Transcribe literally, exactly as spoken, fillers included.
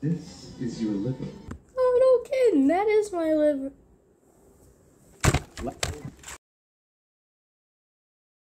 This is your liver. Oh, no kidding. That is my liver. Li-